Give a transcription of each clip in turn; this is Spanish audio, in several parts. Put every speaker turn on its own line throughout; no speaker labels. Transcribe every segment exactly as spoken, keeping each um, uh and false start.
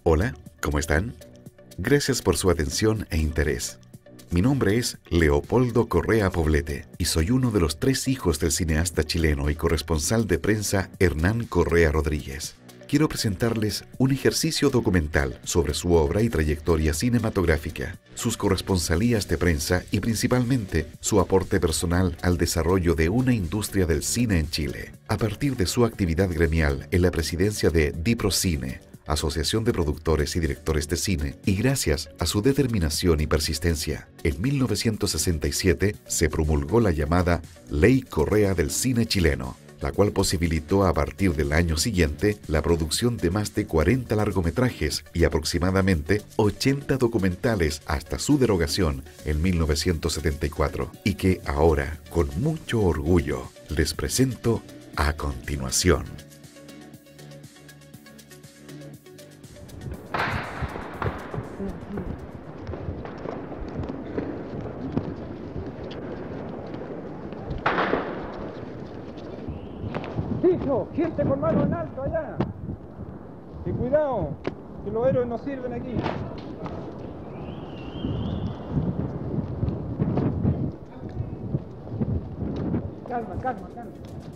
Hola, ¿cómo están? Gracias por su atención e interés. Mi nombre es Leopoldo Correa Poblete y soy uno de los tres hijos del cineasta chileno y corresponsal de prensa Hernán Correa Rodríguez. Quiero presentarles un ejercicio documental sobre su obra y trayectoria cinematográfica, sus corresponsalías de prensa y principalmente su aporte personal al desarrollo de una industria del cine en Chile, a partir de su actividad gremial en la presidencia de DiProCine, Asociación de Productores y Directores de Cine, y gracias a su determinación y persistencia, en mil novecientos sesenta y siete se promulgó la llamada Ley Correa del Cine Chileno, la cual posibilitó a partir del año siguiente la producción de más de cuarenta largometrajes y aproximadamente ochenta documentales hasta su derogación en mil novecientos setenta y cuatro, y que ahora, con mucho orgullo, les presento a continuación.
¡Hijo! ¡Gente con mano en alto allá! ¡Y cuidado! Que los héroes no sirven aquí. Calma, calma, calma.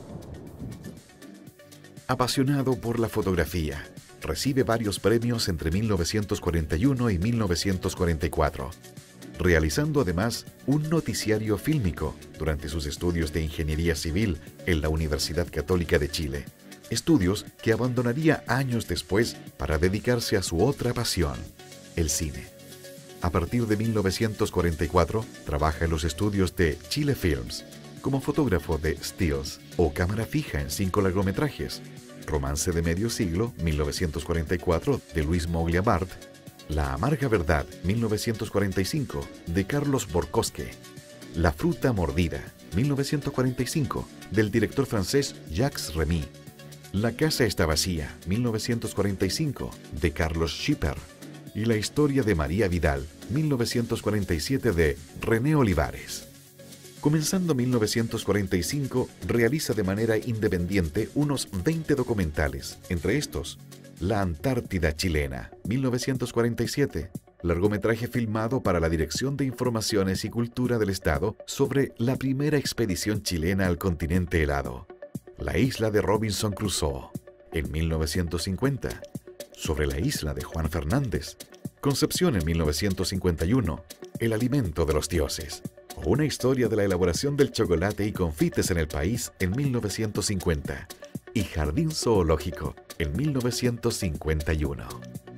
Apasionado por la fotografía, recibe varios premios entre mil novecientos cuarenta y uno y mil novecientos cuarenta y cuatro, realizando además un noticiario fílmico durante sus estudios de Ingeniería Civil en la Universidad Católica de Chile, estudios que abandonaría años después para dedicarse a su otra pasión, el cine. A partir de mil novecientos cuarenta y cuatro, trabaja en los estudios de Chile Films, como fotógrafo de stills o cámara fija en cinco largometrajes: Romance de Medio Siglo, mil novecientos cuarenta y cuatro, de Luis Moglia Bart; La Amarga Verdad, mil novecientos cuarenta y cinco, de Carlos Borcosque; La Fruta Mordida, mil novecientos cuarenta y cinco, del director francés Jacques Remy; La Casa Está Vacía, mil novecientos cuarenta y cinco, de Carlos Schipper; y La Historia de María Vidal, mil novecientos cuarenta y siete, de René Olivares. Comenzando mil novecientos cuarenta y cinco, realiza de manera independiente unos veinte documentales, entre estos La Antártida Chilena, mil novecientos cuarenta y siete, largometraje filmado para la Dirección de Informaciones y Cultura del Estado sobre la primera expedición chilena al continente helado; La isla de Robinson Crusoe, en mil novecientos cincuenta, sobre la isla de Juan Fernández; Concepción, en mil novecientos cincuenta y uno, El alimento de los dioses; o Una historia de la elaboración del chocolate y confites en el país, en mil novecientos cincuenta, y Jardín Zoológico, en mil novecientos cincuenta y uno.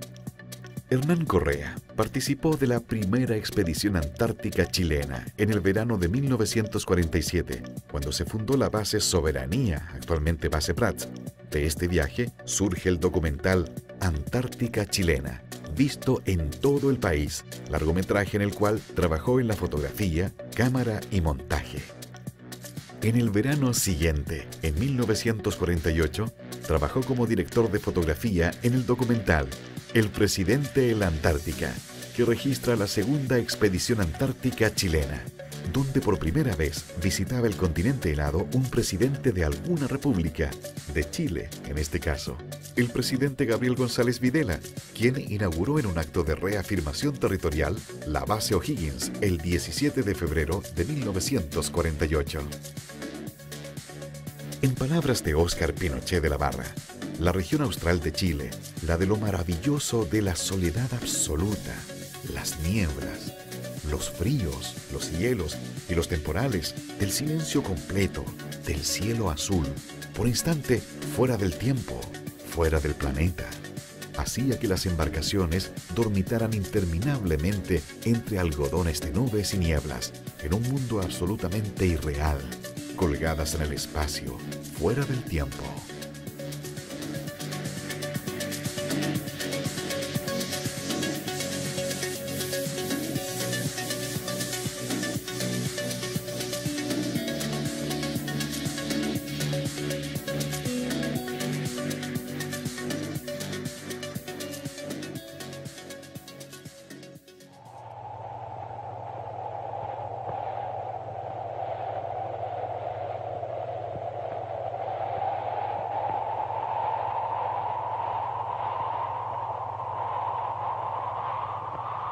Hernán Correa participó de la primera expedición antártica chilena en el verano de mil novecientos cuarenta y siete, cuando se fundó la base Soberanía, actualmente base Prats. De este viaje surge el documental Antártica Chilena, visto en todo el país, largometraje en el cual trabajó en la fotografía, cámara y montaje. En el verano siguiente, en mil novecientos cuarenta y ocho, trabajó como director de fotografía en el documental El Presidente en la Antártica, que registra la segunda expedición antártica chilena, donde por primera vez visitaba el continente helado un presidente de alguna república, de Chile en este caso, el presidente Gabriel González Videla, quien inauguró en un acto de reafirmación territorial la base O'Higgins el diecisiete de febrero de mil novecientos cuarenta y ocho. En palabras de Óscar Pinochet de la Barra, la región austral de Chile, la de lo maravilloso de la soledad absoluta, las nieblas, los fríos, los hielos y los temporales, del silencio completo, del cielo azul, por instante fuera del tiempo, fuera del planeta, hacía que las embarcaciones dormitaran interminablemente entre algodones de nubes y nieblas, en un mundo absolutamente irreal, colgadas en el espacio, fuera del tiempo.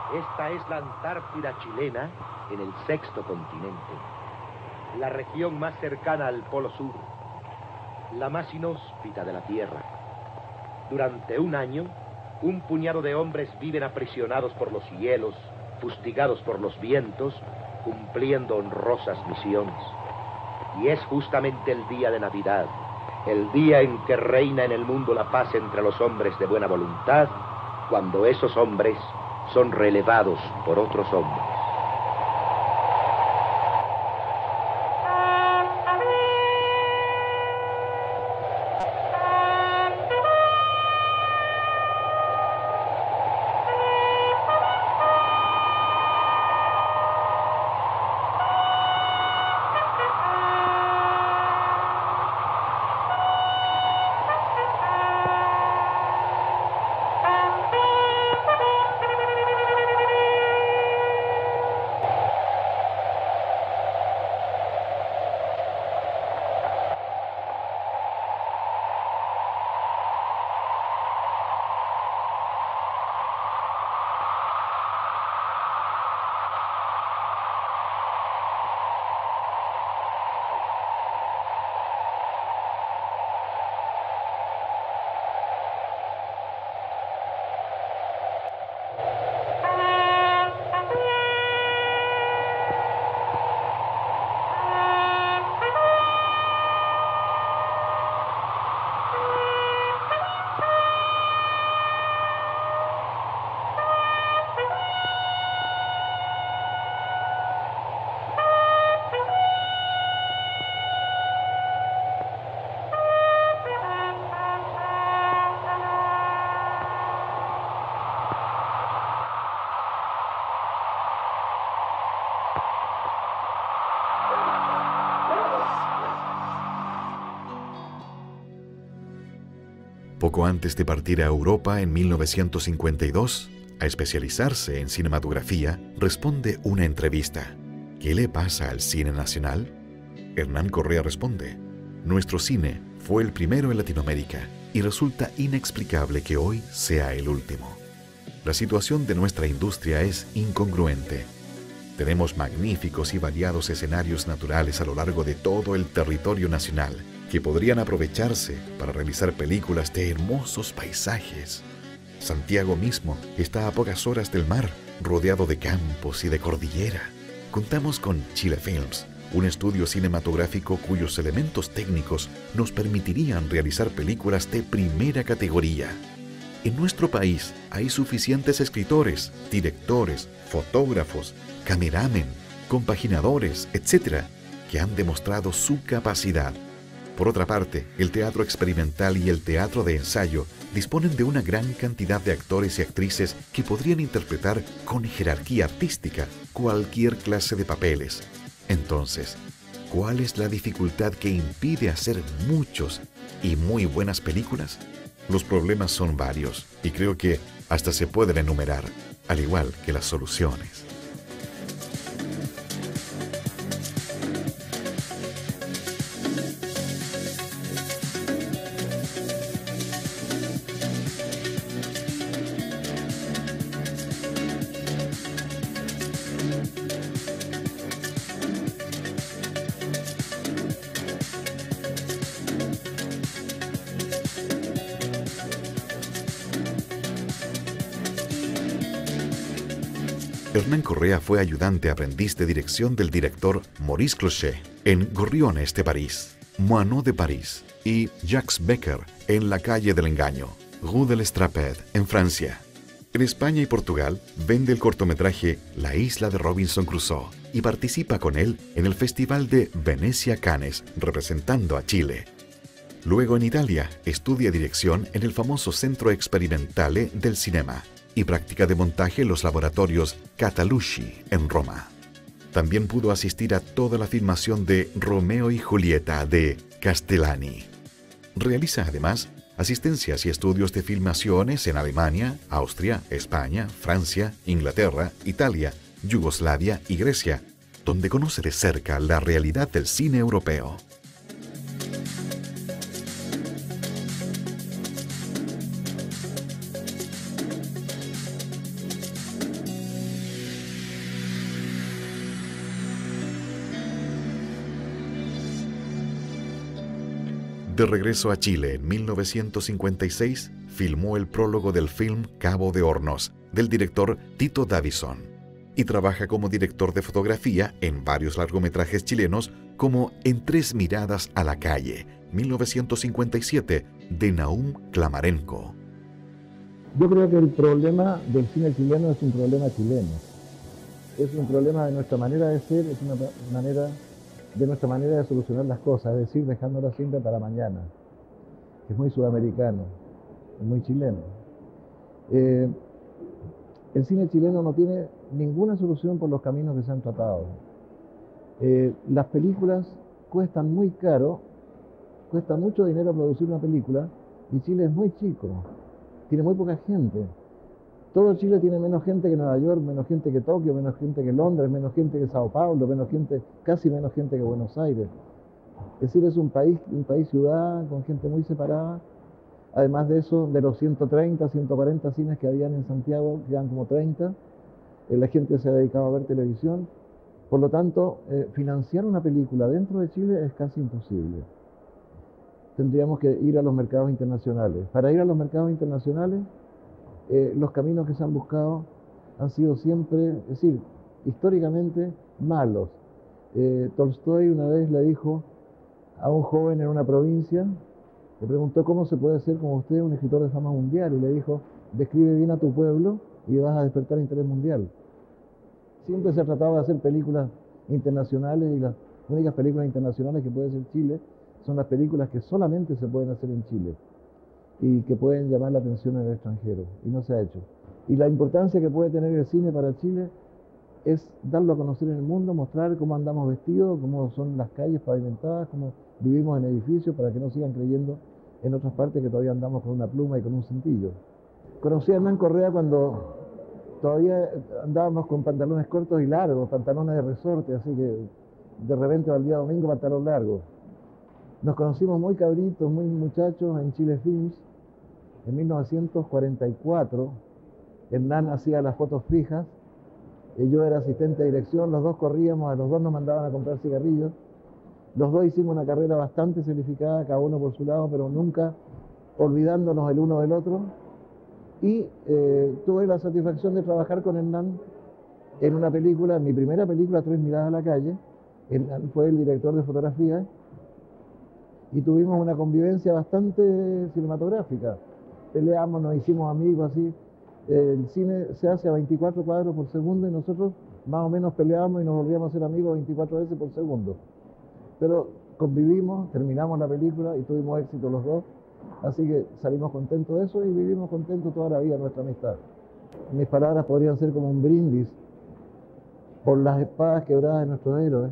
Esta es la Antártida chilena en el sexto continente, la región más cercana al Polo Sur, la más inhóspita de la Tierra. Durante un año, un puñado de hombres viven aprisionados por los hielos, fustigados por los vientos, cumpliendo honrosas misiones. Y es justamente el día de Navidad, el día en que reina en el mundo la paz entre los hombres de buena voluntad, cuando esos hombres son relevados por otros hombres.
Poco antes de partir a Europa en mil novecientos cincuenta y dos, a especializarse en cinematografía, responde una entrevista. ¿Qué le pasa al cine nacional? Hernán Correa responde: nuestro cine fue el primero en Latinoamérica y resulta inexplicable que hoy sea el último. La situación de nuestra industria es incongruente. Tenemos magníficos y variados escenarios naturales a lo largo de todo el territorio nacional que podrían aprovecharse para realizar películas de hermosos paisajes. Santiago mismo está a pocas horas del mar, rodeado de campos y de cordillera. Contamos con Chile Films, un estudio cinematográfico cuyos elementos técnicos nos permitirían realizar películas de primera categoría. En nuestro país hay suficientes escritores, directores, fotógrafos, cameramen, compaginadores, etcétera, que han demostrado su capacidad. Por otra parte, el teatro experimental y el teatro de ensayo disponen de una gran cantidad de actores y actrices que podrían interpretar con jerarquía artística cualquier clase de papeles. Entonces, ¿cuál es la dificultad que impide hacer muchos y muy buenas películas? Los problemas son varios y creo que hasta se pueden enumerar, al igual que las soluciones. Hernán Correa fue ayudante aprendiz de dirección del director Maurice Clochet en Gorriones de París, Moineau de París y Jacques Becker en La calle del engaño, Rue de l'Estraped en Francia. En España y Portugal vende el cortometraje La isla de Robinson Crusoe y participa con él en el Festival de Venecia Cannes, representando a Chile. Luego en Italia estudia dirección en el famoso Centro Experimentale del Cinema y práctica de montaje en los laboratorios Catalucci en Roma. También pudo asistir a toda la filmación de Romeo y Julieta de Castellani. Realiza además asistencias y estudios de filmaciones en Alemania, Austria, España, Francia, Inglaterra, Italia, Yugoslavia y Grecia, donde conoce de cerca la realidad del cine europeo. De regreso a Chile en mil novecientos cincuenta y seis, filmó el prólogo del film Cabo de Hornos, del director Tito Davison, y trabaja como director de fotografía en varios largometrajes chilenos como En tres miradas a la calle, mil novecientos cincuenta y siete, de Nahum Klamarenko.
Yo creo que el problema del cine chileno es un problema chileno. Es un problema de nuestra manera de ser, es una manera de nuestra manera de solucionar las cosas, es decir, dejándolas siempre para mañana. Es muy sudamericano, es muy chileno. Eh, el cine chileno no tiene ninguna solución por los caminos que se han tratado. Eh, las películas cuestan muy caro, cuesta mucho dinero producir una película, y Chile es muy chico, tiene muy poca gente. Todo Chile tiene menos gente que Nueva York, menos gente que Tokio, menos gente que Londres, menos gente que Sao Paulo, menos gente, casi menos gente que Buenos Aires. Es decir, es un país, un país ciudad con gente muy separada. Además de eso, de los ciento treinta, ciento cuarenta cines que habían en Santiago, quedan como treinta. Eh, la gente se ha dedicado a ver televisión. Por lo tanto, eh, financiar una película dentro de Chile es casi imposible. Tendríamos que ir a los mercados internacionales. Para ir a los mercados internacionales, Eh, los caminos que se han buscado han sido siempre, es decir, históricamente malos. Eh, Tolstoy una vez le dijo a un joven en una provincia, le preguntó cómo se puede ser como usted un escritor de fama mundial, y le dijo, describe bien a tu pueblo y vas a despertar interés mundial. Siempre se ha tratado de hacer películas internacionales, y las únicas películas internacionales que puede hacer Chile son las películas que solamente se pueden hacer en Chile y que pueden llamar la atención en el extranjero, y no se ha hecho. Y la importancia que puede tener el cine para Chile es darlo a conocer en el mundo, mostrar cómo andamos vestidos, cómo son las calles pavimentadas, cómo vivimos en edificios, para que no sigan creyendo en otras partes que todavía andamos con una pluma y con un cintillo. Conocí a Hernán Correa cuando todavía andábamos con pantalones cortos y largos, pantalones de resorte, así que de repente al día domingo pantalón largo. Nos conocimos muy cabritos, muy muchachos en Chile Films. En mil novecientos cuarenta y cuatro, Hernán hacía las fotos fijas, y yo era asistente de dirección, los dos corríamos, a los dos nos mandaban a comprar cigarrillos, los dos hicimos una carrera bastante significada, cada uno por su lado, pero nunca olvidándonos el uno del otro, y eh, tuve la satisfacción de trabajar con Hernán en una película, en mi primera película, Tres miradas a la calle. Hernán fue el director de fotografía, y tuvimos una convivencia bastante cinematográfica. Peleamos, nos hicimos amigos, así. El cine se hace a veinticuatro cuadros por segundo, y nosotros más o menos peleábamos y nos volvíamos a hacer amigos veinticuatro veces por segundo. Pero convivimos, terminamos la película y tuvimos éxito los dos, así que salimos contentos de eso y vivimos contentos toda la vida nuestra amistad. Mis palabras podrían ser como un brindis por las espadas quebradas de nuestros héroes.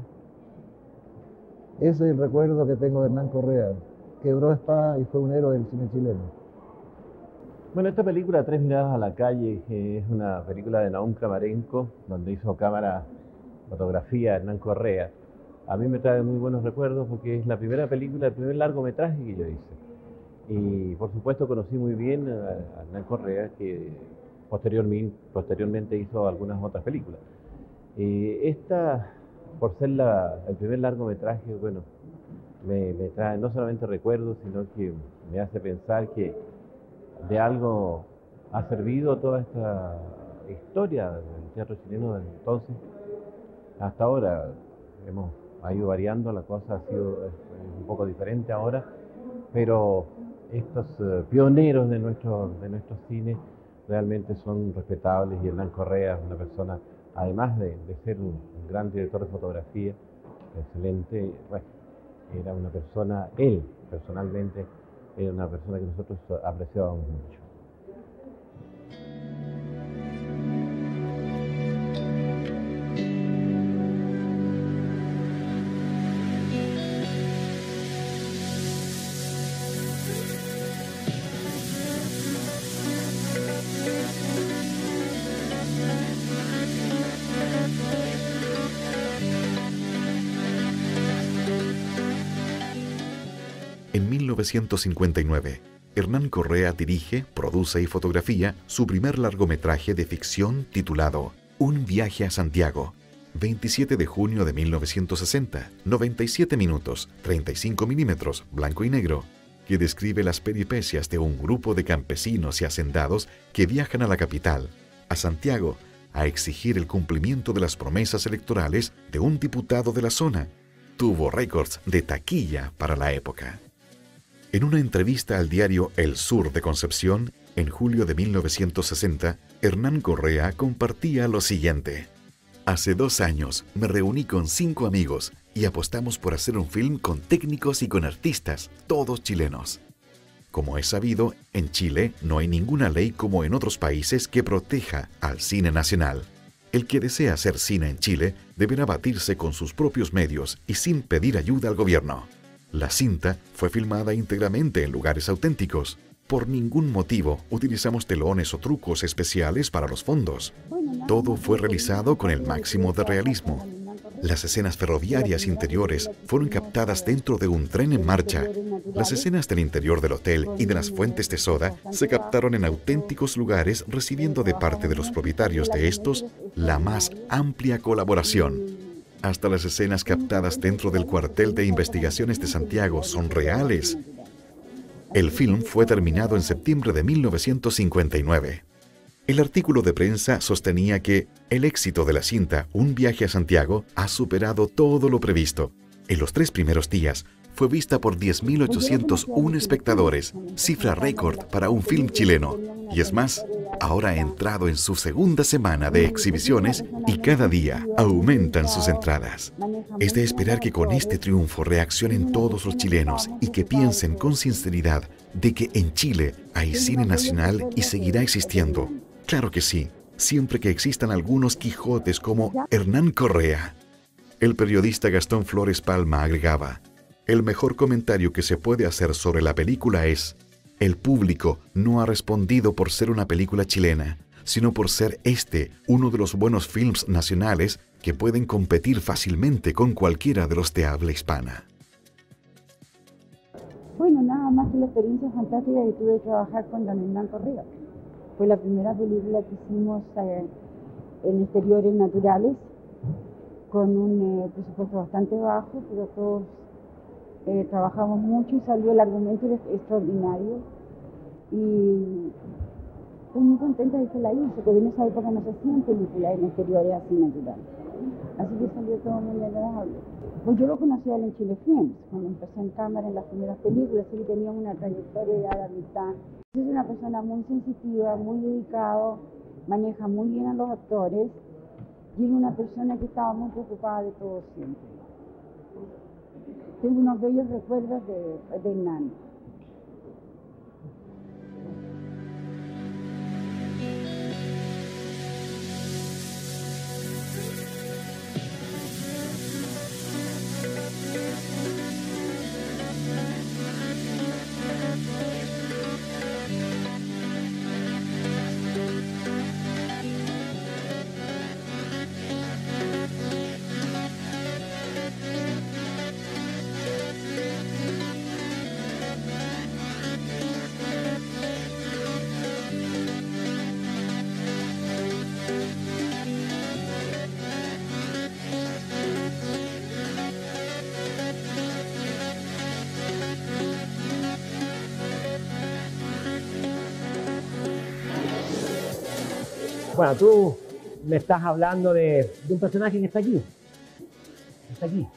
Ese es el recuerdo que tengo de Hernán Correa. Quebró espadas y fue un héroe del cine chileno.
Bueno, esta película, Tres miradas a la calle, eh, es una película de Nahum Klamarenko, donde hizo cámara, fotografía Hernán Correa. A mí me trae muy buenos recuerdos porque es la primera película, el primer largometraje que yo hice. Y por supuesto conocí muy bien a, a Hernán Correa, que posteriormente, posteriormente hizo algunas otras películas. Eh, esta, por ser la, el primer largometraje, bueno, me, me trae no solamente recuerdos, sino que me hace pensar que de algo ha servido toda esta historia del teatro chileno desde entonces hasta ahora. Hemos ha ido variando, la cosa ha sido es, es un poco diferente ahora, pero estos uh, pioneros de nuestro, de nuestro cine realmente son respetables, y Hernán Correa es una persona, además de, de ser un, un gran director de fotografía, excelente, bueno, era una persona, él personalmente, era una persona que nosotros apreciábamos mucho.
En mil novecientos cincuenta y nueve, Hernán Correa dirige, produce y fotografía su primer largometraje de ficción titulado Un viaje a Santiago. veintisiete de junio de mil novecientos sesenta, noventa y siete minutos, treinta y cinco milímetros, blanco y negro, que describe las peripecias de un grupo de campesinos y hacendados que viajan a la capital, a Santiago, a exigir el cumplimiento de las promesas electorales de un diputado de la zona. Tuvo récords de taquilla para la época. En una entrevista al diario El Sur de Concepción, en julio de mil novecientos sesenta, Hernán Correa compartía lo siguiente: hace dos años me reuní con cinco amigos y apostamos por hacer un film con técnicos y con artistas, todos chilenos. Como es sabido, en Chile no hay ninguna ley como en otros países que proteja al cine nacional. El que desea hacer cine en Chile deberá batirse con sus propios medios y sin pedir ayuda al gobierno. La cinta fue filmada íntegramente en lugares auténticos. Por ningún motivo utilizamos telones o trucos especiales para los fondos. Todo fue realizado con el máximo de realismo. Las escenas ferroviarias interiores fueron captadas dentro de un tren en marcha. Las escenas del interior del hotel y de las fuentes de soda se captaron en auténticos lugares, recibiendo de parte de los propietarios de estos la más amplia colaboración. Hasta las escenas captadas dentro del cuartel de investigaciones de Santiago son reales. El film fue terminado en septiembre de mil novecientos cincuenta y nueve. El artículo de prensa sostenía que el éxito de la cinta Un viaje a Santiago ha superado todo lo previsto. En los tres primeros días fue vista por diez mil ochocientos uno espectadores, cifra récord para un film chileno. Y es más, ahora ha entrado en su segunda semana de exhibiciones y cada día aumentan sus entradas. Es de esperar que con este triunfo reaccionen todos los chilenos y que piensen con sinceridad de que en Chile hay cine nacional y seguirá existiendo. Claro que sí, siempre que existan algunos Quijotes como Hernán Correa. El periodista Gastón Flores Palma agregaba: el mejor comentario que se puede hacer sobre la película es: el público no ha respondido por ser una película chilena, sino por ser este uno de los buenos films nacionales que pueden competir fácilmente con cualquiera de los de habla hispana.
Bueno, nada más que la experiencia fantástica que tuve de trabajar con don Hernán Correa. Fue la primera película que hicimos eh, en exteriores naturales, con un eh, presupuesto bastante bajo, pero todos eh, trabajamos mucho y salió el argumento extraordinario. Y estoy muy contenta de que la hice, porque en esa época no se hacían películas en exteriores así naturales. Así que salió todo muy agradable. Pues yo lo conocía en Chile Films, cuando empecé en cámara en las primeras películas, así que tenía una trayectoria ya de amistad. Es una persona muy sensitiva, muy dedicado, maneja muy bien a los actores y es una persona que estaba muy preocupada de todo siempre. Tengo unos bellos recuerdos de, de Hernán.
Bueno, tú me estás hablando de, de un personaje que está aquí. Está aquí.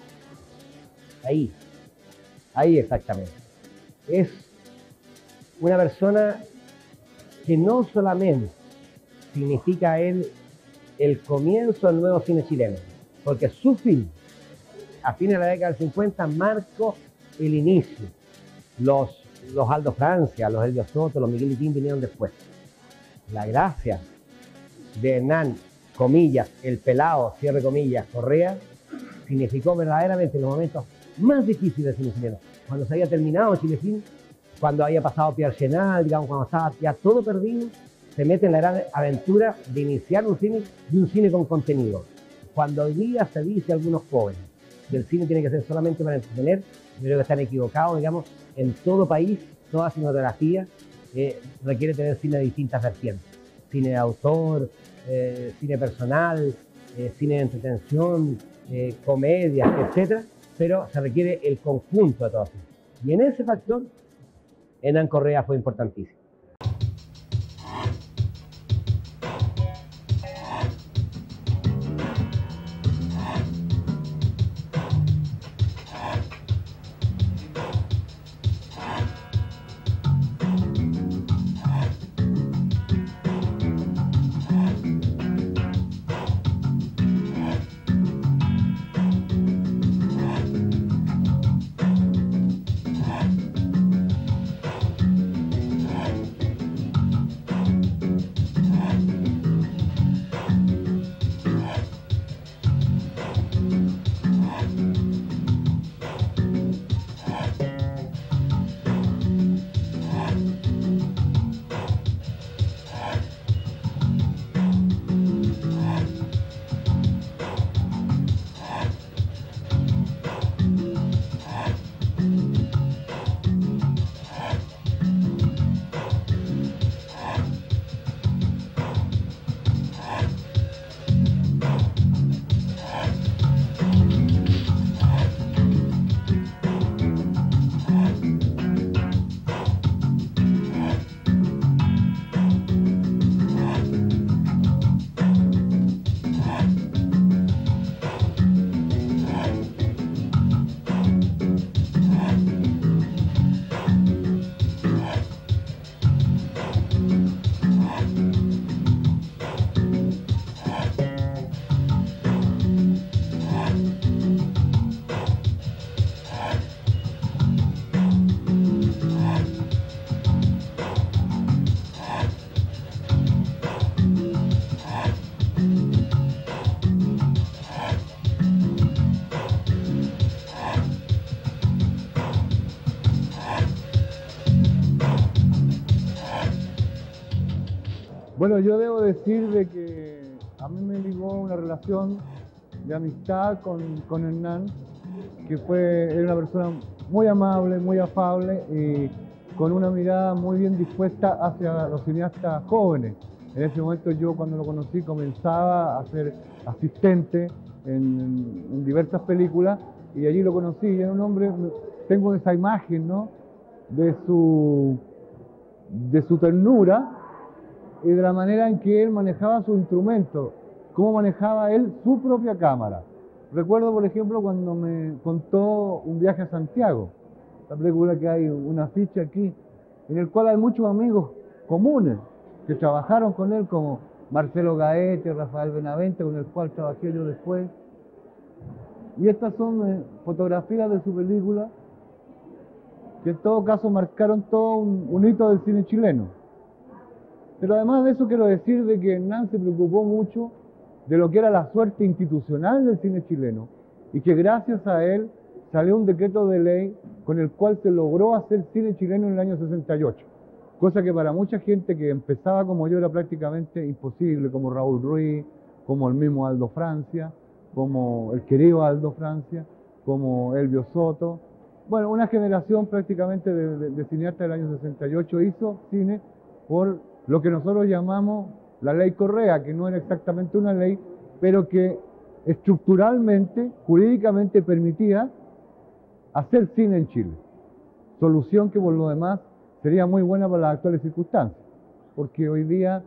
Ahí. Ahí exactamente. Es una persona que no solamente significa él el comienzo del nuevo cine chileno, porque su film, a fines de la década del cincuenta, marcó el inicio. Los, los Aldo Francia, los Elvio Soto, los Miguel Itín vinieron después. La gracia de Hernán, comillas, el pelado, cierre comillas, Correa, significó verdaderamente los momentos más difíciles del cine chileno. Cuando se había terminado Chile Film, cuando había pasado Pierre Chenal, digamos, cuando estaba ya todo perdido, se mete en la gran aventura de iniciar un cine y un cine con contenido. Cuando hoy día se dice a algunos jóvenes que el cine tiene que ser solamente para entretener, yo creo que están equivocados, digamos, en todo país, toda cinematografía eh, requiere tener cine de distintas vertientes. Cine de autor, eh, cine personal, eh, cine de entretención, eh, comedias, etcétera, pero se requiere el conjunto de todo eso. Y en ese factor, Hernán Correa fue importantísimo.
Bueno, yo debo decir de que a mí me ligó una relación de amistad con, con Hernán, que fue era una persona muy amable, muy afable y con una mirada muy bien dispuesta hacia los cineastas jóvenes. En ese momento yo, cuando lo conocí, comenzaba a ser asistente en, en diversas películas y allí lo conocí. Y era un hombre, tengo esa imagen, ¿no?, de su, de su ternura y de la manera en que él manejaba su instrumento, cómo manejaba él su propia cámara. Recuerdo, por ejemplo, cuando me contó Un viaje a Santiago, la película que hay una ficha aquí, en el cual hay muchos amigos comunes que trabajaron con él, como Marcelo Gaete, Rafael Benavente, con el cual trabajé yo después. Y estas son eh, fotografías de su película, que en todo caso marcaron todo un, un hito del cine chileno. Pero además de eso quiero decir de que Hernán se preocupó mucho de lo que era la suerte institucional del cine chileno y que gracias a él salió un decreto de ley con el cual se logró hacer cine chileno en el año sesenta y ocho, cosa que para mucha gente que empezaba como yo era prácticamente imposible, como Raúl Ruiz, como el mismo Aldo Francia, como el querido Aldo Francia, como Elvio Soto. Bueno, una generación prácticamente de, de, de cineastas del año sesenta y ocho hizo cine por lo que nosotros llamamos la ley Correa, que no era exactamente una ley, pero que estructuralmente, jurídicamente permitía hacer cine en Chile. Solución que por lo demás sería muy buena para las actuales circunstancias, porque hoy día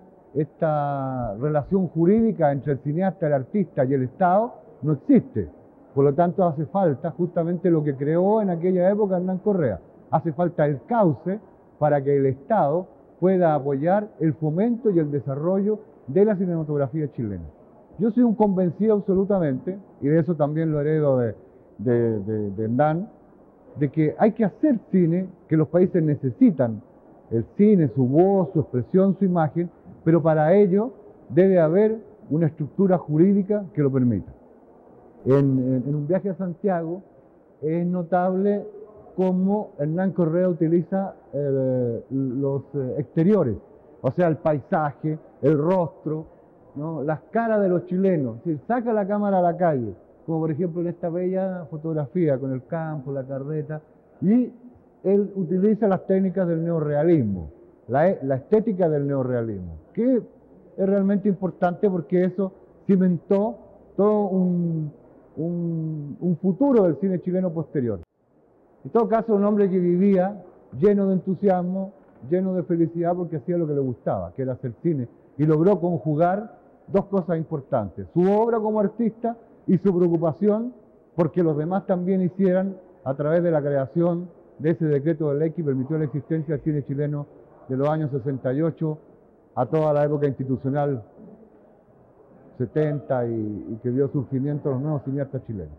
esta relación jurídica entre el cineasta, el artista y el Estado no existe. Por lo tanto hace falta justamente lo que creó en aquella época Hernán Correa. Hace falta el cauce para que el Estado pueda apoyar el fomento y el desarrollo de la cinematografía chilena. Yo soy un convencido absolutamente, y de eso también lo heredo de, de, de, de Hernán, de que hay que hacer cine, que los países necesitan el cine, su voz, su expresión, su imagen, pero para ello debe haber una estructura jurídica que lo permita. En, en, en Un viaje a Santiago es notable cómo Hernán Correa utiliza eh, los eh, exteriores, o sea, el paisaje, el rostro, ¿no?, las caras de los chilenos. Si saca la cámara a la calle, como por ejemplo en esta bella fotografía con el campo, la carreta, y él utiliza las técnicas del neorrealismo, la, la estética del neorrealismo, que es realmente importante porque eso cimentó todo un, un, un futuro del cine chileno posterior. En todo caso, un hombre que vivía lleno de entusiasmo, lleno de felicidad porque hacía lo que le gustaba, que era hacer cine. Y logró conjugar dos cosas importantes, su obra como artista y su preocupación porque los demás también hicieran, a través de la creación de ese decreto de ley que permitió la existencia del cine chileno de los años sesenta y ocho a toda la época institucional setenta y, y que dio surgimiento a los nuevos cineastas chilenos.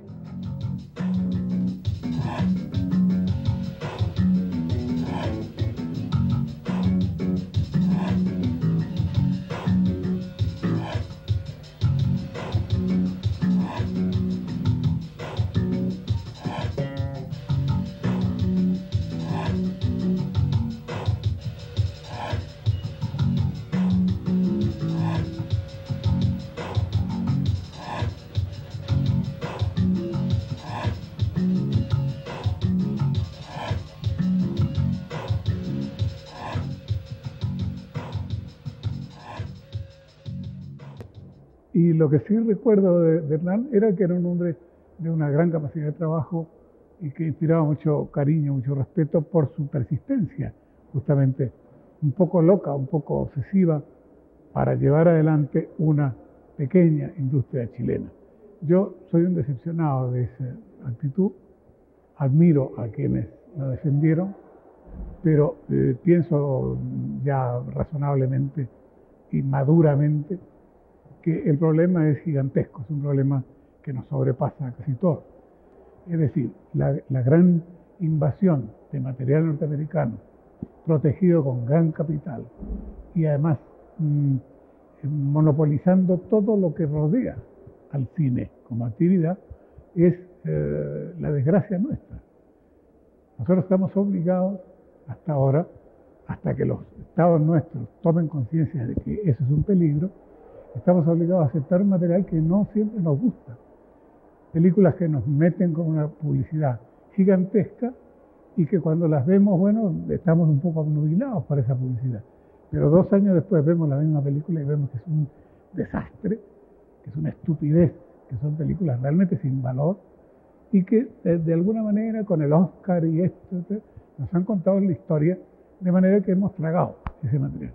Y lo que sí recuerdo de, de Hernán era que era un hombre de una gran capacidad de trabajo y que inspiraba mucho cariño, mucho respeto por su persistencia, justamente un poco loca, un poco obsesiva, para llevar adelante una pequeña industria chilena. Yo soy un decepcionado de esa actitud, admiro a quienes la defendieron, pero eh, pienso ya razonablemente y maduramente que el problema es gigantesco, es un problema que nos sobrepasa a casi todos. Es decir, la, la gran invasión de material norteamericano, protegido con gran capital, y además mmm, monopolizando todo lo que rodea al cine como actividad, es eh, la desgracia nuestra. Nosotros estamos obligados hasta ahora, hasta que los estados nuestros tomen conciencia de que eso es un peligro, estamos obligados a aceptar un material que no siempre nos gusta. Películas que nos meten con una publicidad gigantesca y que cuando las vemos, bueno, estamos un poco obnubilados por esa publicidad. Pero dos años después vemos la misma película y vemos que es un desastre, que es una estupidez, que son películas realmente sin valor y que de, de alguna manera con el Oscar y esto, nos han contado la historia de manera que hemos tragado ese material.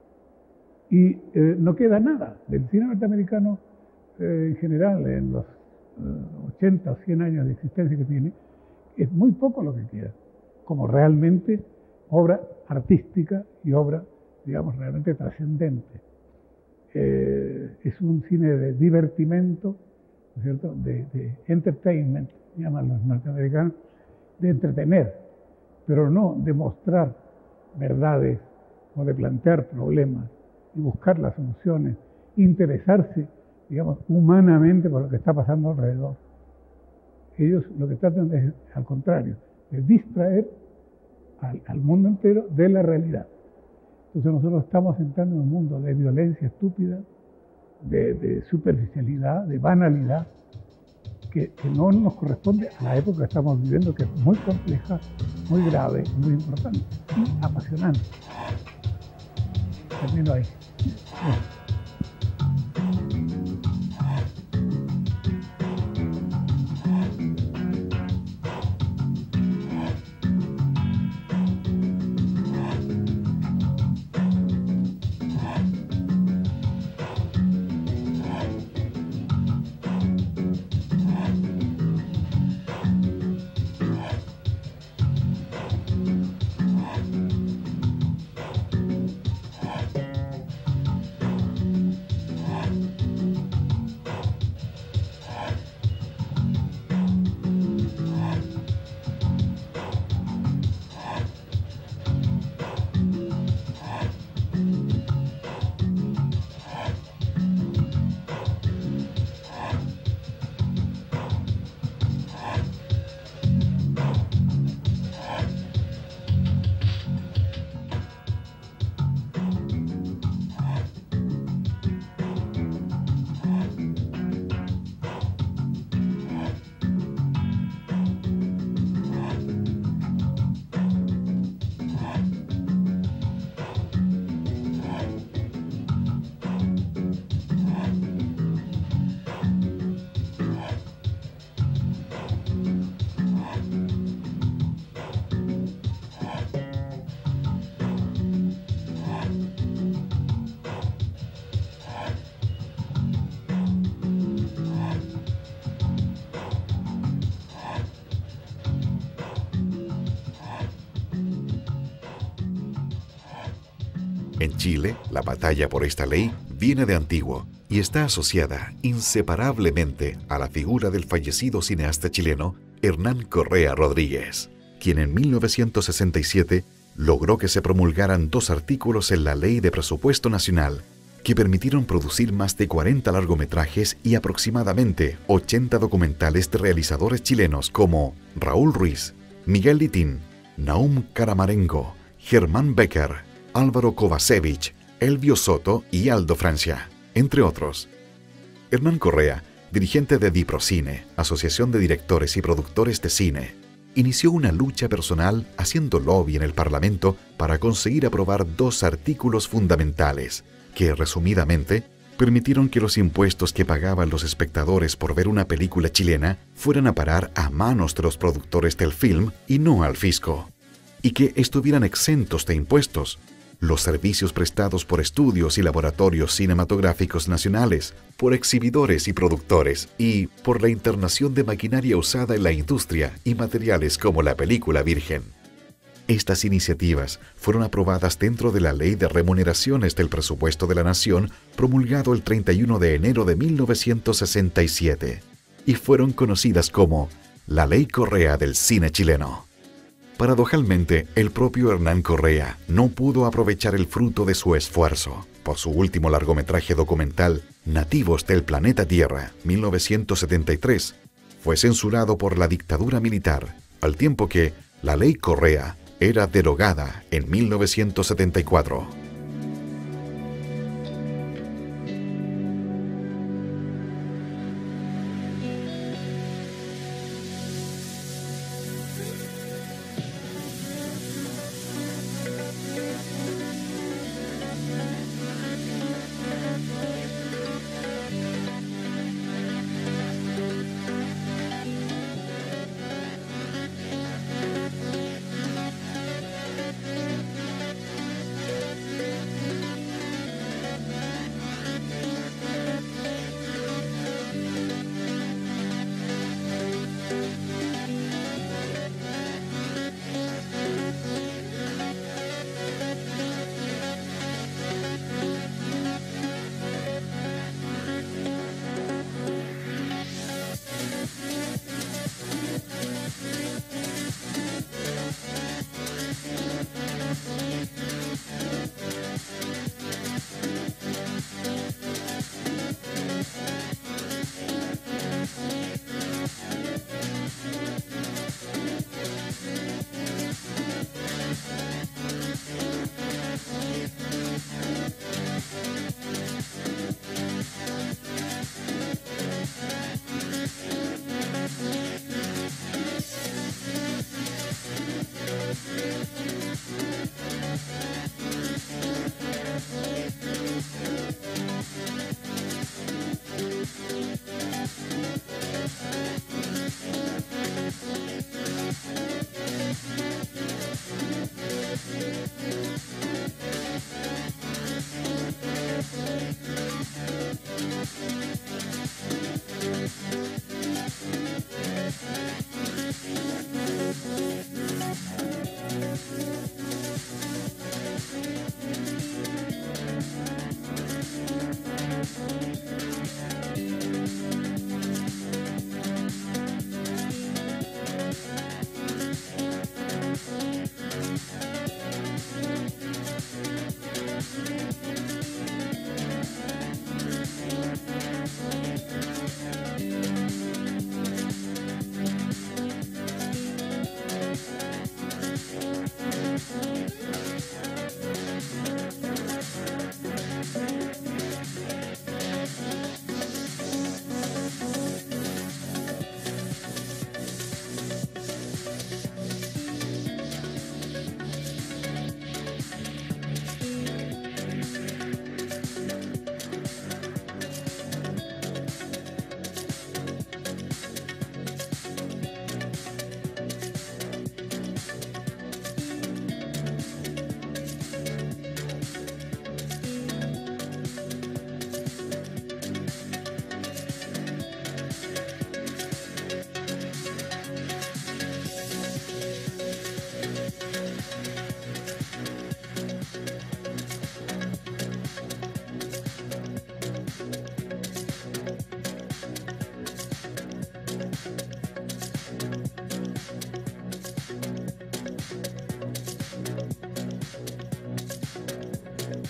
Y eh, no queda nada del cine norteamericano eh, en general, en los eh, ochenta o cien años de existencia que tiene, es muy poco lo que queda, como realmente obra artística y obra, digamos, realmente trascendente. Eh, es un cine de divertimento, ¿no es cierto?, de, de entertainment, llaman los norteamericanos, de entretener, pero no de mostrar verdades o de plantear problemas y buscar las soluciones, interesarse, digamos, humanamente por lo que está pasando alrededor. Ellos lo que tratan es, al contrario, de distraer al, al mundo entero de la realidad. Entonces nosotros estamos entrando en un mundo de violencia estúpida, de, de superficialidad, de banalidad, que, que no nos corresponde a la época que estamos viviendo, que es muy compleja, muy grave, muy importante y apasionante. Termino ahí. Bueno.
En Chile, la batalla por esta ley viene de antiguo y está asociada inseparablemente a la figura del fallecido cineasta chileno Hernán Correa Rodríguez, quien en mil novecientos sesenta y siete logró que se promulgaran dos artículos en la Ley de Presupuesto Nacional que permitieron producir más de cuarenta largometrajes y aproximadamente ochenta documentales de realizadores chilenos como Raúl Ruiz, Miguel Litín, Nahum Caramarengo, Germán Becker, Álvaro Kovacevic, Elvio Soto y Aldo Francia, entre otros. Hernán Correa, dirigente de Diprocine, Asociación de Directores y Productores de Cine, inició una lucha personal haciendo lobby en el Parlamento para conseguir aprobar dos artículos fundamentales que, resumidamente, permitieron que los impuestos que pagaban los espectadores por ver una película chilena fueran a parar a manos de los productores del film y no al fisco, y que estuvieran exentos de impuestos los servicios prestados por estudios y laboratorios cinematográficos nacionales, por exhibidores y productores, y por la internación de maquinaria usada en la industria y materiales como la película virgen. Estas iniciativas fueron aprobadas dentro de la Ley de Remuneraciones del Presupuesto de la Nación, promulgado el treinta y uno de enero de mil novecientos sesenta y siete, y fueron conocidas como la Ley Correa del cine chileno. Paradojalmente, el propio Hernán Correa no pudo aprovechar el fruto de su esfuerzo, por su último largometraje documental, Nativos del Planeta Tierra, mil novecientos setenta y tres, fue censurado por la dictadura militar, al tiempo que la Ley Correa era derogada en mil novecientos setenta y cuatro.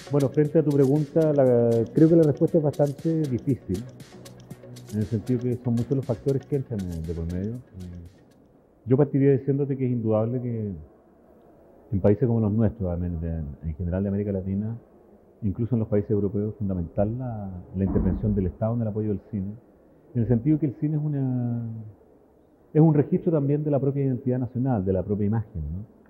Bueno, frente a tu pregunta, la, creo que la respuesta es bastante difícil, en el sentido que son muchos los factores que entran de por medio. Yo partiría diciéndote que es indudable que en países como los nuestros, en general de América Latina, incluso en los países europeos, es fundamental la, la intervención del Estado en el apoyo del cine, en el sentido que el cine es, una, es un registro también de la propia identidad nacional, de la propia imagen, ¿no?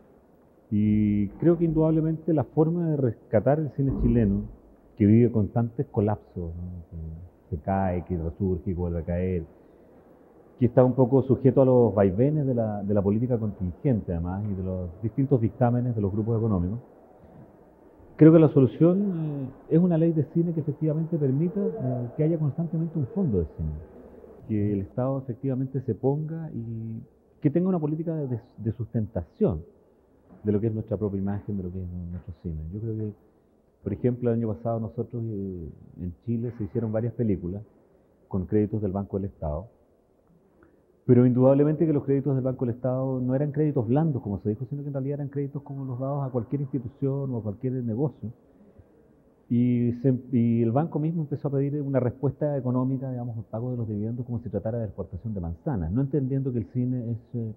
Y creo que indudablemente la forma de rescatar el cine chileno, que vive constantes colapsos, ¿no? que se cae, que resurge, que vuelve a caer, que está un poco sujeto a los vaivenes de la, de la política contingente además y de los distintos dictámenes de los grupos económicos, creo que la solución eh, es una ley de cine que efectivamente permita eh, que haya constantemente un fondo de cine, que el Estado efectivamente se ponga y que tenga una política de, de sustentación de lo que es nuestra propia imagen, de lo que es nuestro cine. Yo creo que, por ejemplo, el año pasado nosotros eh, en Chile se hicieron varias películas con créditos del Banco del Estado, pero indudablemente que los créditos del Banco del Estado no eran créditos blandos, como se dijo, sino que en realidad eran créditos como los dados a cualquier institución o a cualquier negocio. Y, se, y el banco mismo empezó a pedir una respuesta económica, digamos, al pago de los dividendos como si se tratara de exportación de manzanas, no entendiendo que el cine es... Eh,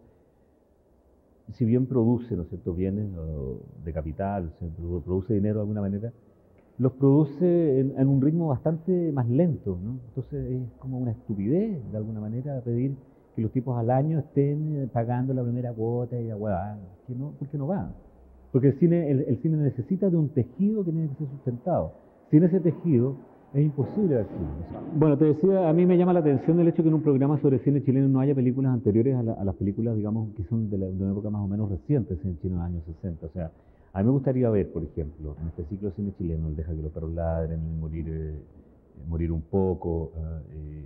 si bien produce, ¿no es cierto?, bienes de capital, se produce dinero de alguna manera, los produce en, en un ritmo bastante más lento, ¿no? Entonces es como una estupidez, de alguna manera, pedir que los tipos al año estén pagando la primera cuota y la hueá, que no, porque no va. Porque el cine, el, el cine necesita de un tejido que tiene que ser sustentado. Sin ese tejido es imposible ver cine. Bueno, te decía, a mí me llama la atención el hecho que en un programa sobre cine chileno no haya películas anteriores a, la, a las películas, digamos, que son de, la, de una época más o menos reciente, en Chile, en los años sesenta. O sea, a mí me gustaría ver, por ejemplo, en este ciclo de cine chileno, el Deja que los perros ladren, el Morir, eh, morir un poco, eh,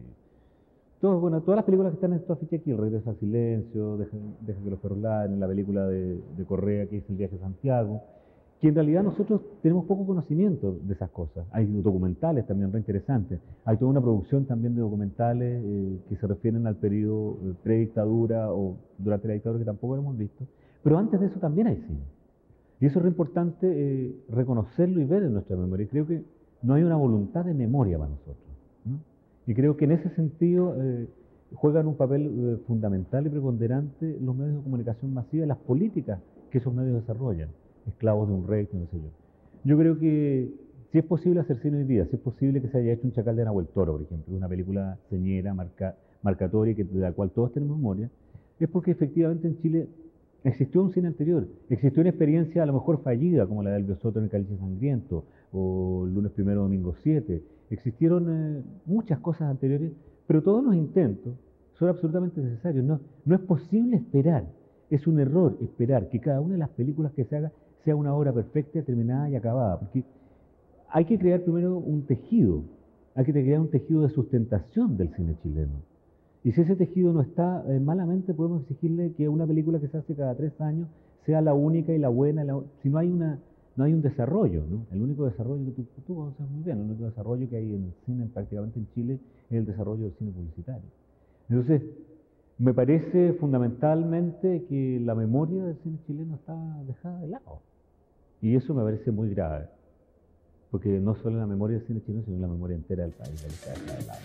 todo, bueno, todas las películas que están en esta ficha aquí, El Regreso al Silencio, Deja, Deja que los perros ladren, la película de, de Correa que es El Viaje a Santiago, que en realidad nosotros tenemos poco conocimiento de esas cosas. Hay documentales también re interesantes, hay toda una producción también de documentales eh, que se refieren al periodo eh, predictadura o durante la dictadura que tampoco hemos visto, pero antes de eso también hay cine. Y eso es re importante eh, reconocerlo y ver en nuestra memoria. Y creo que no hay una voluntad de memoria para nosotros, ¿no? Y creo que en ese sentido eh, juegan un papel eh, fundamental y preponderante los medios de comunicación masiva y las políticas que esos medios desarrollan, esclavos de un rey, no sé yo. Yo creo que si es posible hacer cine hoy día, si es posible que se haya hecho Un Chacal de Nahuel Toro, por ejemplo, una película señera, marca, marcatoria, que, de la cual todos tenemos memoria, es porque efectivamente en Chile existió un cine anterior, existió una experiencia a lo mejor fallida, como la de Elvio Soto en El Caliche Sangriento, o Lunes Primero, Domingo siete. Existieron eh, muchas cosas anteriores, pero todos los intentos son absolutamente necesarios. No, no es posible esperar, es un error esperar que cada una de las películas que se haga sea una obra perfecta, terminada y acabada, porque hay que crear primero un tejido, hay que crear un tejido de sustentación del cine chileno. Y si ese tejido no está, eh, malamente podemos exigirle que una película que se hace cada tres años sea la única y la buena, la, si no hay una, no hay un desarrollo, ¿no? El único desarrollo que tú, tú conoces muy bien, el único desarrollo que hay en el cine, prácticamente en Chile, es el desarrollo del cine publicitario. Entonces, me parece fundamentalmente que la memoria del cine chileno está dejada de lado. Y eso me parece muy grave, porque no solo la memoria del cine chileno, sino la memoria entera del país está dejada de lado.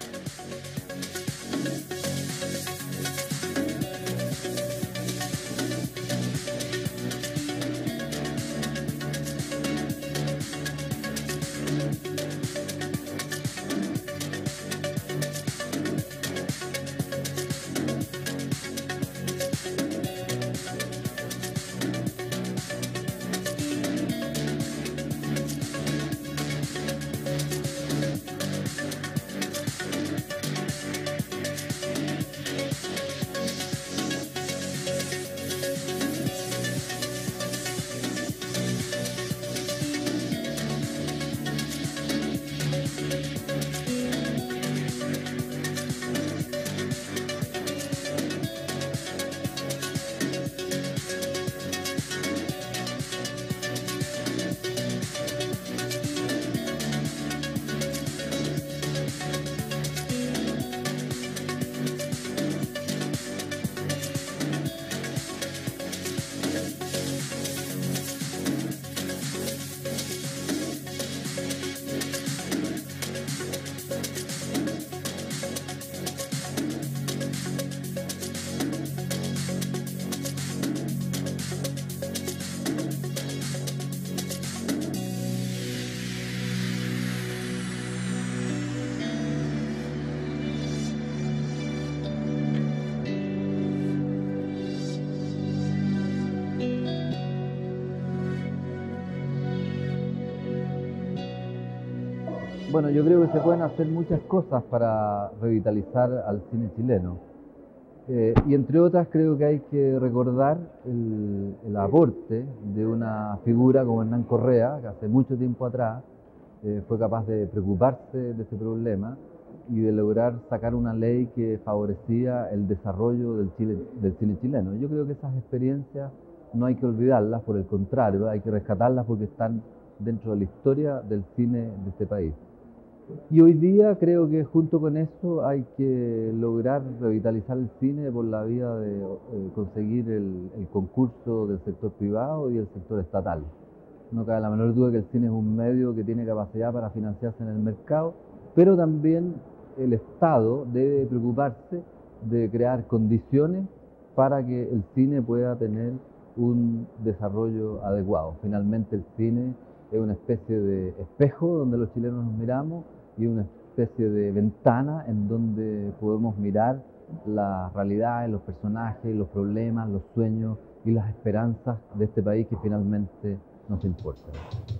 Bueno, yo creo que se pueden hacer muchas cosas para revitalizar al cine chileno. Eh, y entre otras creo que hay que recordar el, el aporte de una figura como Hernán Correa, que hace mucho tiempo atrás eh, fue capaz de preocuparse de este problema y de lograr sacar una ley que favorecía el desarrollo del, Chile, del cine chileno. Yo creo que esas experiencias no hay que olvidarlas, por el contrario, hay que rescatarlas porque están dentro de la historia del cine de este país. Y hoy día creo que junto con eso hay que lograr revitalizar el cine por la vía de eh, conseguir el, el concurso del sector privado y el sector estatal. No cabe la menor duda que el cine es un medio que tiene capacidad para financiarse en el mercado, pero también el Estado debe preocuparse de crear condiciones para que el cine pueda tener un desarrollo adecuado. Finalmente el cine es una especie de espejo donde los chilenos nos miramos y una especie de ventana en donde podemos mirar las realidades, los personajes, los problemas, los sueños y las esperanzas de este país que finalmente nos importan.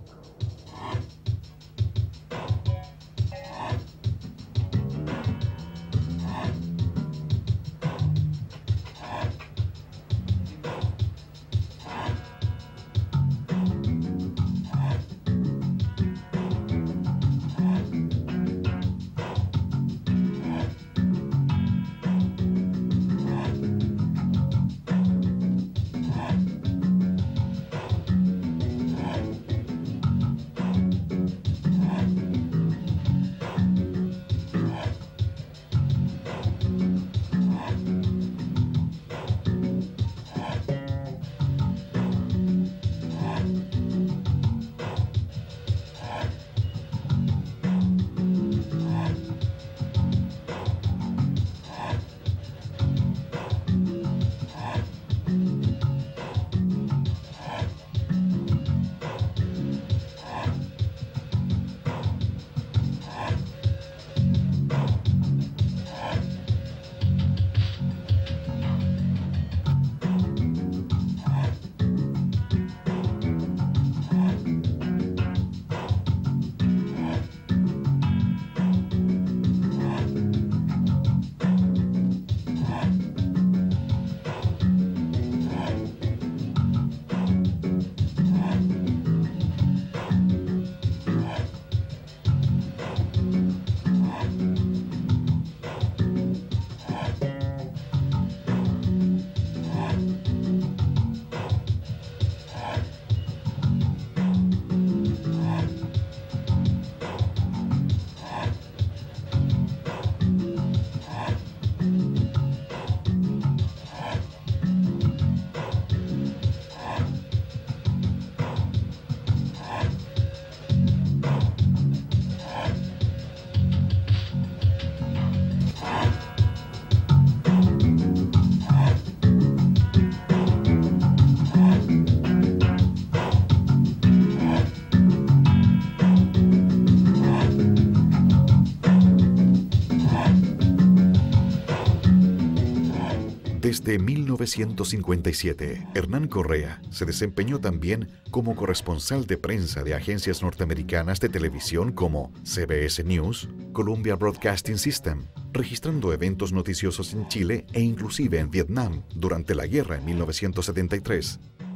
Desde mil novecientos cincuenta y siete, Hernán Correa se desempeñó también como corresponsal de prensa de agencias norteamericanas de televisión como C B S News, Columbia Broadcasting System, registrando eventos noticiosos en Chile e inclusive en Vietnam durante la guerra en mil novecientos setenta y tres.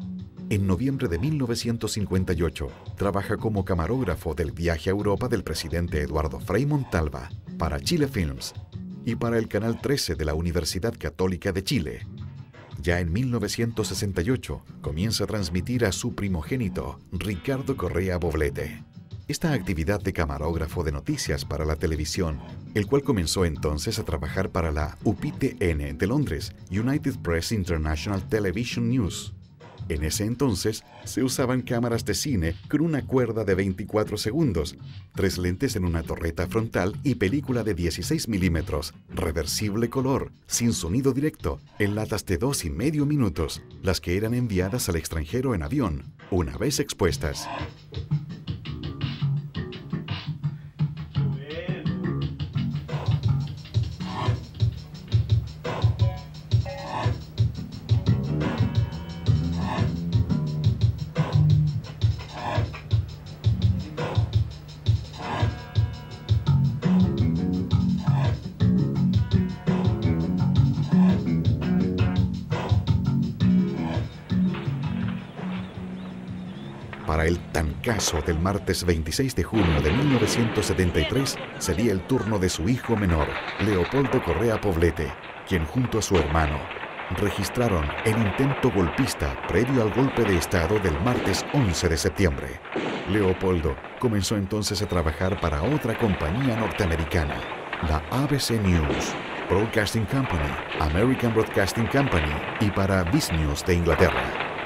En noviembre de mil novecientos cincuenta y ocho, trabaja como camarógrafo del viaje a Europa del presidente Eduardo Frei Montalva para Chile Films y para el Canal trece de la Universidad Católica de Chile. Ya en mil novecientos sesenta y ocho comienza a transmitir a su primogénito, Ricardo Correa Poblete, esta actividad de camarógrafo de noticias para la televisión, el cual comenzó entonces a trabajar para la U P T N de Londres, United Press International Television News. En ese entonces se usaban cámaras de cine con una cuerda de veinticuatro segundos, tres lentes en una torreta frontal y película de dieciséis milímetros, reversible color, sin sonido directo, en latas de dos y medio minutos, las que eran enviadas al extranjero en avión, una vez expuestas. para el tancazo del martes veintiséis de junio de mil novecientos setenta y tres sería el turno de su hijo menor, Leopoldo Correa Poblete, quien junto a su hermano registraron el intento golpista previo al golpe de Estado del martes once de septiembre. Leopoldo comenzó entonces a trabajar para otra compañía norteamericana, la A B C News, Broadcasting Company, American Broadcasting Company y para Viz News de Inglaterra.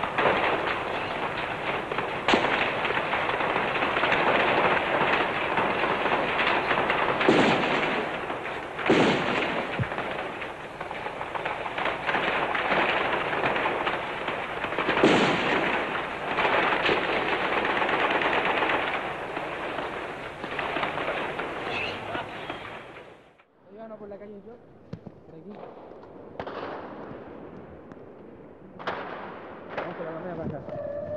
Por la calle yo, por aquí. Vamos por la alameda para acá.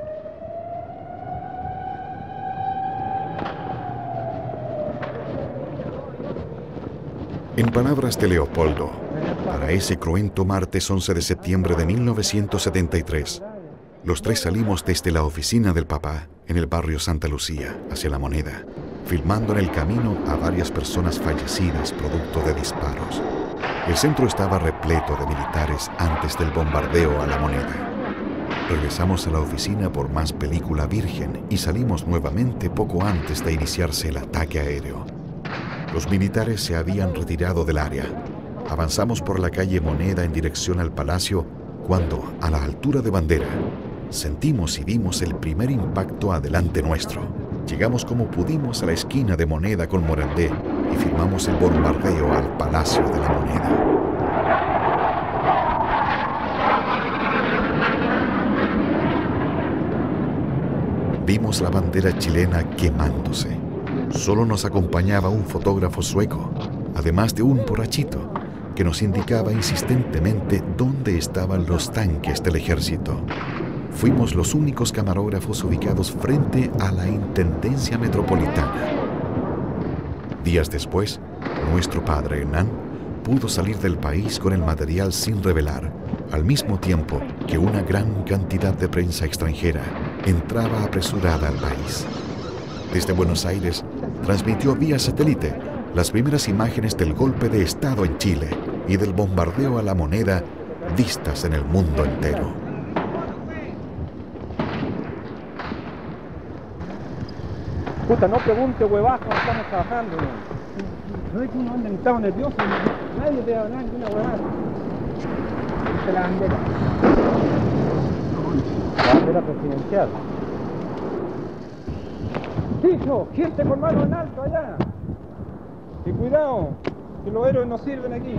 En palabras de Leopoldo, para ese cruento martes once de septiembre de mil novecientos setenta y tres, los tres salimos desde la oficina del papá en el barrio Santa Lucía hacia La Moneda, filmando en el camino a varias personas fallecidas producto de disparos. El centro estaba repleto de militares antes del bombardeo a La Moneda. Regresamos a la oficina por más película virgen y salimos nuevamente poco antes de iniciarse el ataque aéreo. Los militares se habían retirado del área. Avanzamos por la calle Moneda en dirección al palacio cuando, a la altura de Bandera, sentimos y vimos el primer impacto adelante nuestro. Llegamos como pudimos a la esquina de Moneda con Morandé y firmamos el bombardeo al Palacio de la Moneda. Vimos la bandera chilena quemándose. Solo nos acompañaba un fotógrafo sueco, además de un borrachito, que nos indicaba insistentemente dónde estaban los tanques del ejército. Fuimos los únicos camarógrafos ubicados frente a la Intendencia Metropolitana. Días después, nuestro padre Hernán pudo salir del país con el material sin revelar, al mismo tiempo que una gran cantidad de prensa extranjera entraba apresurada al país. Desde Buenos Aires, transmitió vía satélite las primeras imágenes del golpe de Estado en Chile y del bombardeo a La Moneda vistas en el mundo entero.
Puta, no pregunte, huevazo, estamos trabajando. No es que uno ande en estado nervioso, nadie te va a hablar de una huevada. Esta es la bandera. La bandera presidencial. ¡Hijo! ¡Gente con mano en alto allá! Y cuidado, que los héroes no sirven aquí.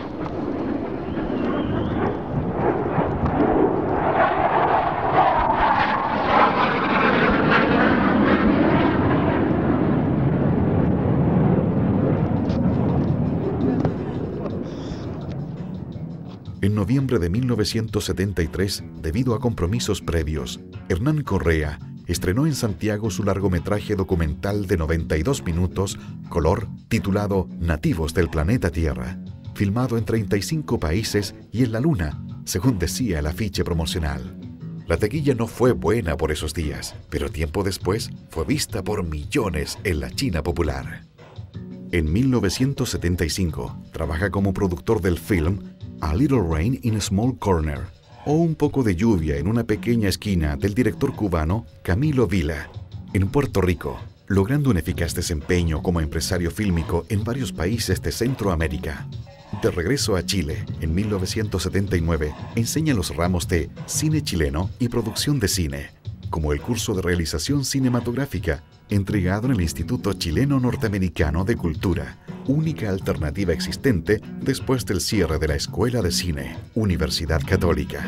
En noviembre de mil novecientos setenta y tres, debido a compromisos previos, Hernán Correa estrenó en Santiago su largometraje documental de noventa y dos minutos, color, titulado Nativos del Planeta Tierra, filmado en treinta y cinco países y en la Luna, según decía el afiche promocional. La taquilla no fue buena por esos días, pero tiempo después fue vista por millones en la China popular. En mil novecientos setenta y cinco, trabaja como productor del film A Little Rain in a Small Corner, o Un poco de lluvia en una pequeña esquina, del director cubano Camilo Vila, en Puerto Rico, logrando un eficaz desempeño como empresario fílmico en varios países de Centroamérica. De regreso a Chile, en mil novecientos setenta y nueve, enseña los ramos de cine chileno y producción de cine, como el curso de realización cinematográfica, entregado en el Instituto Chileno Norteamericano de Cultura, única alternativa existente después del cierre de la Escuela de Cine, Universidad Católica.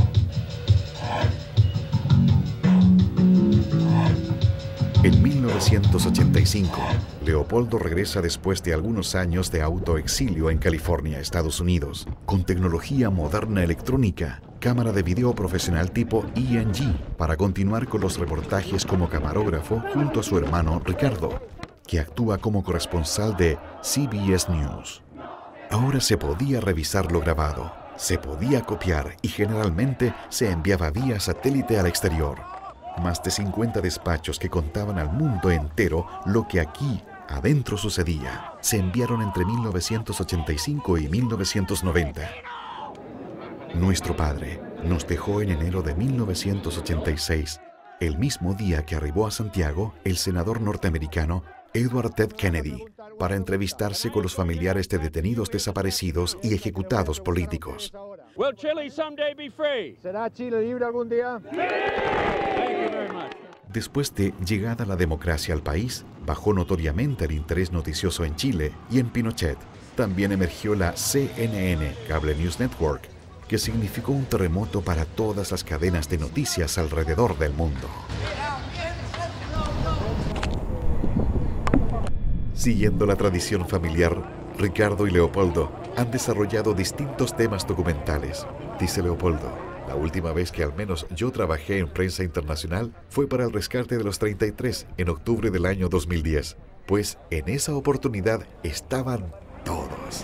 En mil novecientos novecientos ochenta y cinco, Leopoldo regresa después de algunos años de autoexilio en California, Estados Unidos, con tecnología moderna electrónica, cámara de video profesional tipo E N G, para continuar con los reportajes como camarógrafo junto a su hermano Ricardo, que actúa como corresponsal de C B S News. Ahora se podía revisar lo grabado, se podía copiar y generalmente se enviaba vía satélite al exterior. Más de cincuenta despachos que contaban al mundo entero lo que aquí, adentro, sucedía, se enviaron entre mil novecientos ochenta y cinco y mil novecientos noventa. Nuestro padre nos dejó en enero de mil novecientos ochenta y seis, el mismo día que arribó a Santiago el senador norteamericano Edward Ted Kennedy, para entrevistarse con los familiares de detenidos desaparecidos y ejecutados políticos.
Will Chile someday be free?
¿Será Chile libre algún día?
Thank you very much.
Después de llegada la democracia al país, bajó notoriamente el interés noticioso en Chile y en Pinochet. También emergió la C N N, Cable News Network, que significó un terremoto para todas las cadenas de noticias alrededor del mundo. Siguiendo la tradición familiar, Ricardo y Leopoldo han desarrollado distintos temas documentales. Dice Leopoldo: la última vez que al menos yo trabajé en prensa internacional fue para el rescate de los treinta y tres en octubre del año dos mil diez, pues en esa oportunidad estaban todos.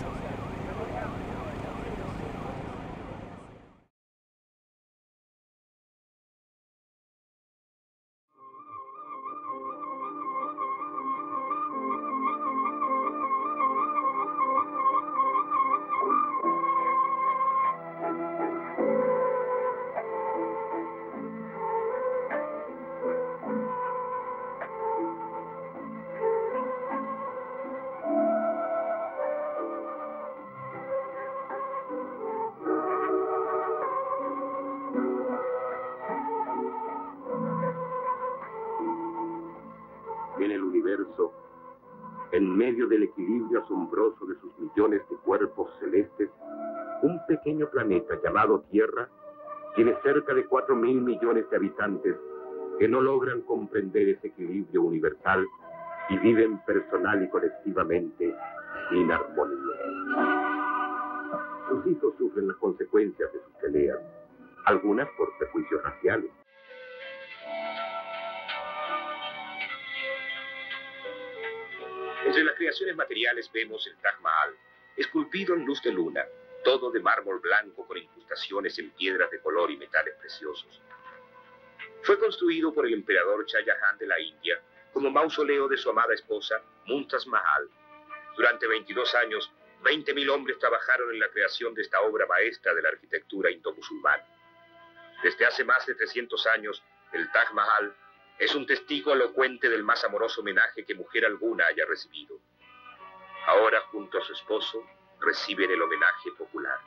En el universo, en medio del equilibrio asombroso de sus millones de cuerpos celestes, un pequeño planeta llamado Tierra tiene cerca de cuatro mil millones de habitantes que no logran comprender ese equilibrio universal y viven personal y colectivamente sin armonía. Sus hijos sufren las consecuencias de sus peleas, algunas por prejuicios raciales. Entre las creaciones materiales vemos el Taj Mahal, esculpido en luz de luna, todo de mármol blanco con incrustaciones en piedras de color y metales preciosos. Fue construido por el emperador Shah Jahan de la India como mausoleo de su amada esposa, Mumtaz Mahal. Durante veintidós años, veinte mil hombres trabajaron en la creación de esta obra maestra de la arquitectura indo-musulmana. Desde hace más de trescientos años, el Taj Mahal es un testigo elocuente del más amoroso homenaje que mujer alguna haya recibido. Ahora, junto a su esposo, reciben el homenaje popular.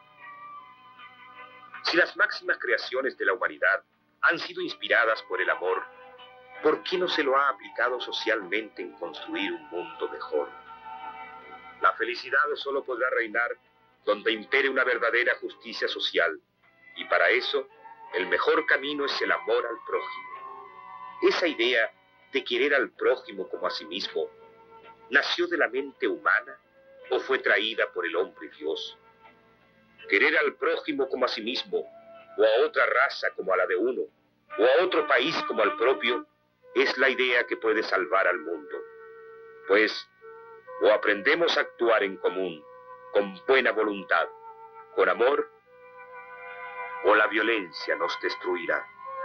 Si las máximas creaciones de la humanidad han sido inspiradas por el amor, ¿por qué no se lo ha aplicado socialmente en construir un mundo mejor? La felicidad solo podrá reinar donde impere una verdadera justicia social, y para eso, el mejor camino es el amor al prójimo. Esa idea de querer al prójimo como a sí mismo, ¿nació de la mente humana o fue traída por el hombre Dios? Querer al prójimo como a sí mismo, o a otra raza como a la de uno, o a otro país como al propio, es la idea que puede salvar al mundo. Pues, o aprendemos a actuar en común, con buena voluntad, con amor, o la violencia nos destruirá.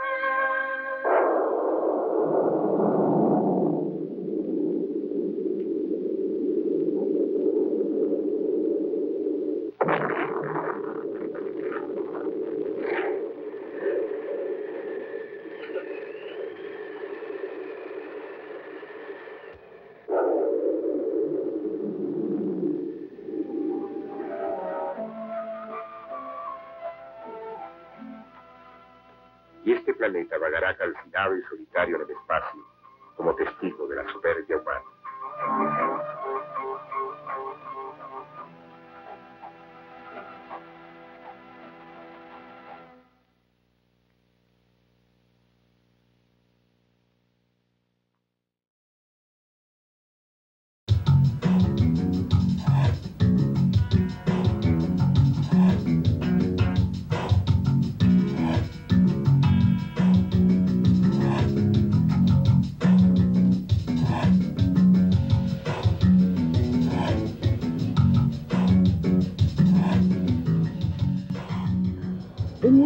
Y este planeta vagará calcinado y solitario en el espacio, como testigo de la soberbia humana.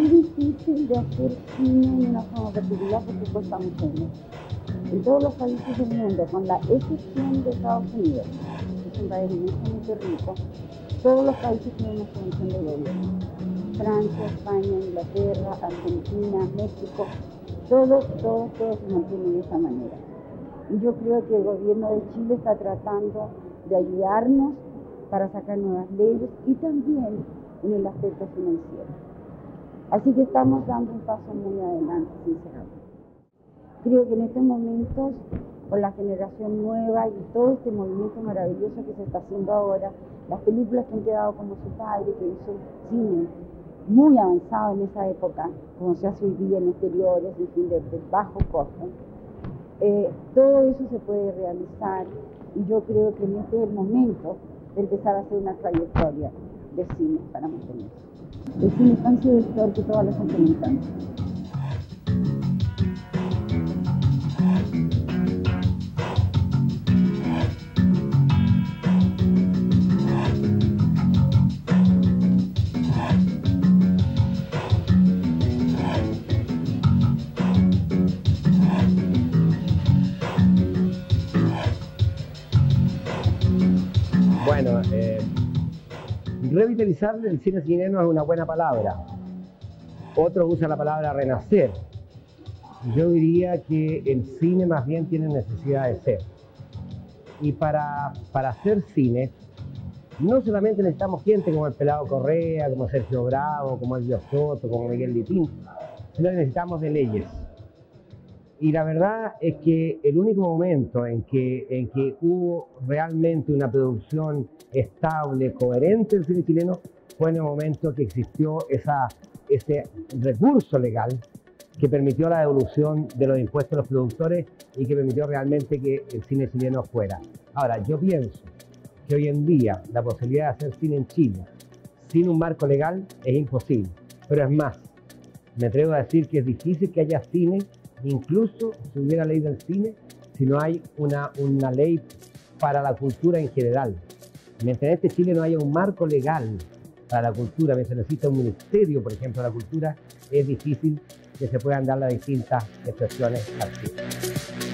difícil de hacer cine en una forma particular porque cuesta mucho dinero. En todos los países del mundo, con la excepción de Estados Unidos, que es un país inmensamente rico, todos los países tienen una subvención de gobierno. Francia, España, Inglaterra, Argentina, México, todos, todos, todos se mantienen de esa manera. Y yo creo que el gobierno de Chile está tratando de ayudarnos para sacar nuevas leyes y también en el aspecto financiero. Así que estamos dando un paso muy adelante, sinceramente. Creo que en estos momentos, con la generación nueva y todo este movimiento maravilloso que se está haciendo ahora, las películas que han quedado como su padre, que hizo cine muy avanzado en esa época, como se hace hoy día en exteriores, en fin, de, de bajo costo, eh, todo eso se puede realizar y yo creo que en este es el momento de empezar a hacer una trayectoria de cine para mantenerse. El cine es tan seductor que todas las gente le encanta.
Bueno, eh, revitalizar el cine chileno es una buena palabra. Otros usan la palabra renacer. Yo diría que el cine más bien tiene necesidad de ser. Y para, para hacer cine, no solamente necesitamos gente como el Pelado Correa, como Sergio Bravo, como Elvio Soto, como Miguel Litín, sino que necesitamos de leyes. Y la verdad es que el único momento en que, en que hubo realmente una producción estable, coherente del cine chileno, fue en el momento que existió esa, ese recurso legal que permitió la devolución de los impuestos a los productores y que permitió realmente que el cine chileno fuera. Ahora, yo pienso que hoy en día la posibilidad de hacer cine en Chile sin un marco legal es imposible. Pero es más, me atrevo a decir que es difícil que haya cine, incluso si hubiera ley del cine, si no hay una, una ley para la cultura en general. Mientras en este Chile no haya un marco legal para la cultura, mientras necesita un ministerio, por ejemplo, de la cultura, es difícil que se puedan dar las distintas expresiones artísticas.